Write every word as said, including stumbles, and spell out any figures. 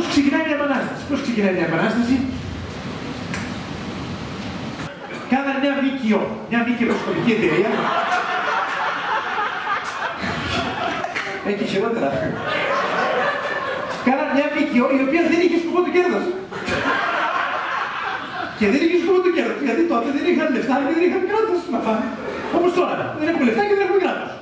Πώς ξεκινάει μια επανάσταση. Πώς ξεκινάει μια επανάσταση. Κάνανε μια ΜΚΟ, μια μη κερδοσκοπική εταιρεία. Έχει χειρότερα. Κάνανε μια ΜΚΟ η οποία δεν είχε σκοπό το κέρδος. Και δεν είχε σκοπό το κέρδος, γιατί τότε δεν είχαν λεφτά και δεν είχαν κράτος να φάνε. Όπως τώρα, δεν έχουμε λεφτά και δεν έχουμε κράτος.